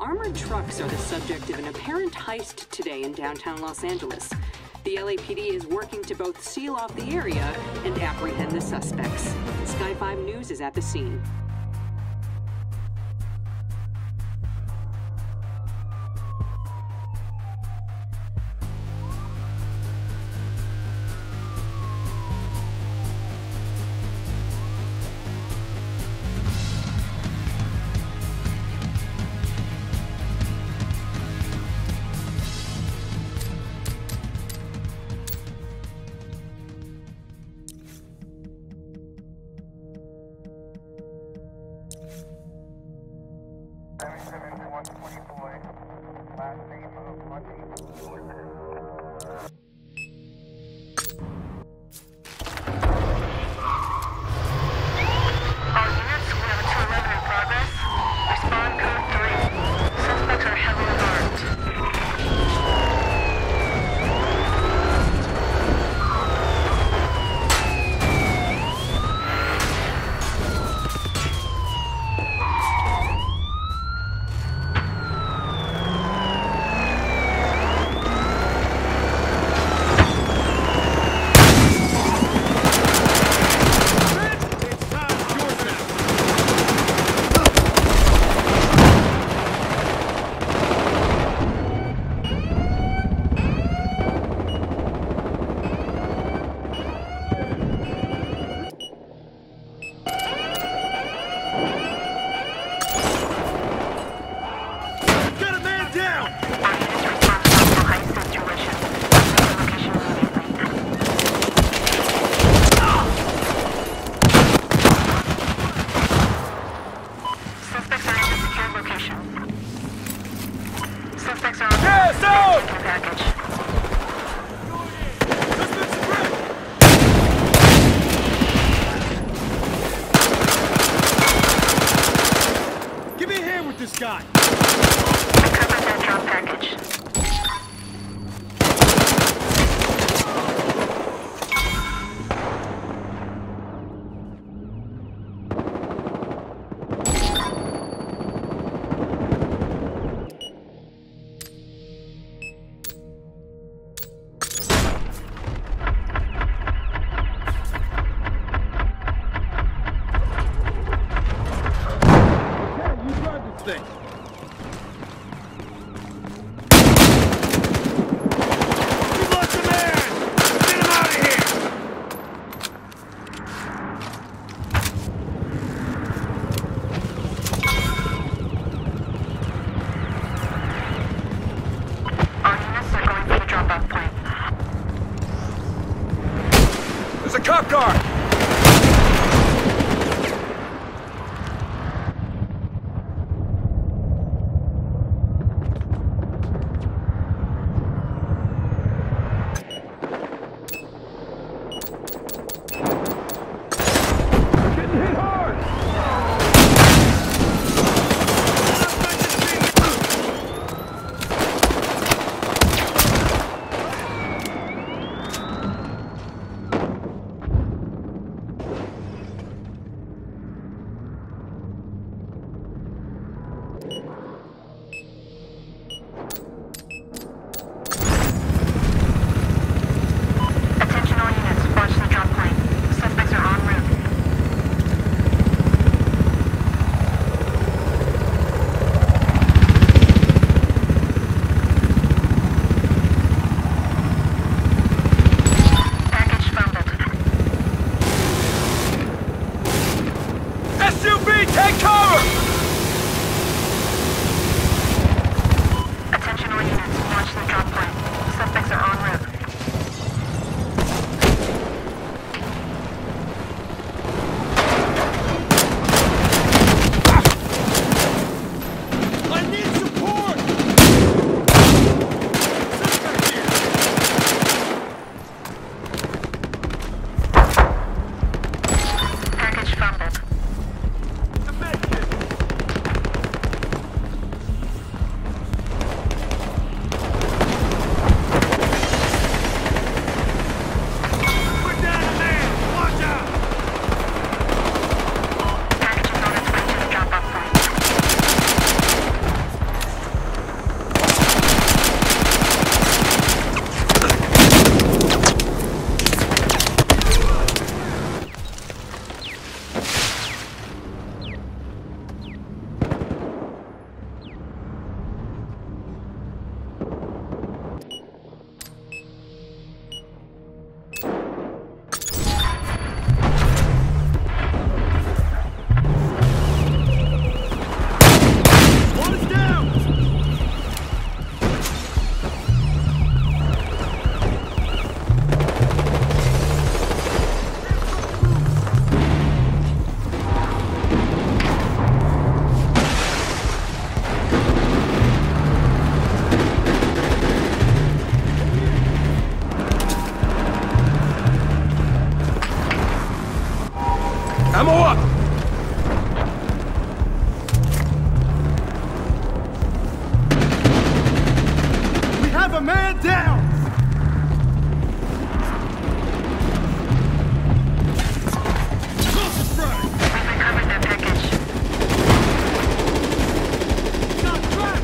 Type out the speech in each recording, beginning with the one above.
Armored trucks are the subject of an apparent heist today in downtown Los Angeles. The LAPD is working to both seal off the area and apprehend the suspects. Sky 5 News is at the scene. This guy. Cover that drone package. have a man down! Closest front! We've recovered that package. Got trapped!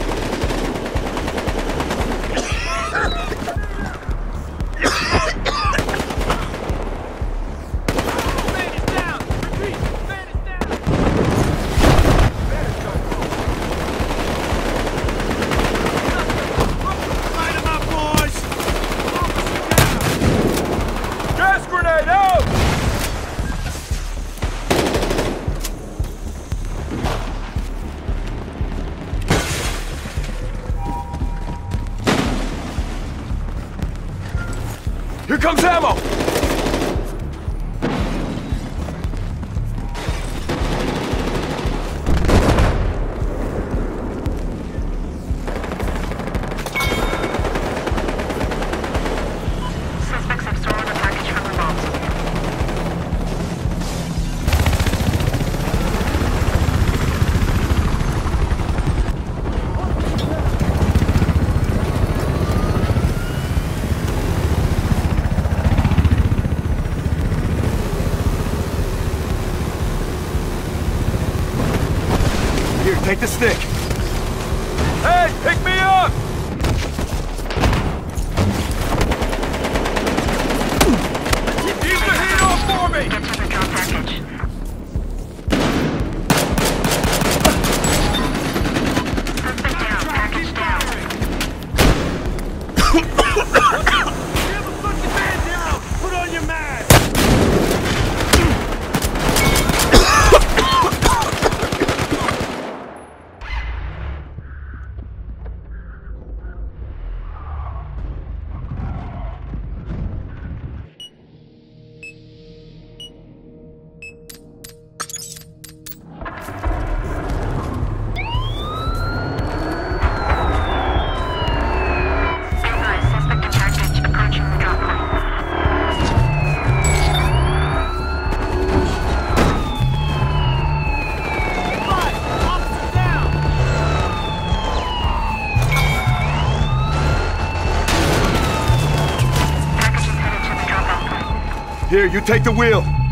Man is down! Repeat, man is down! Light 'em up, boys! Gas grenade out! Here comes ammo! Suspects have stolen the package from the vault. Here, take the stick. Hey, pick me up! Keep the heat off for me! Get to the drop package. Suspect down. Package down. Get the fucking man down! Put on your mask! Suspect and package approaching the drop point. Officer down! Package is headed to the drop-off point. Here, you take the wheel.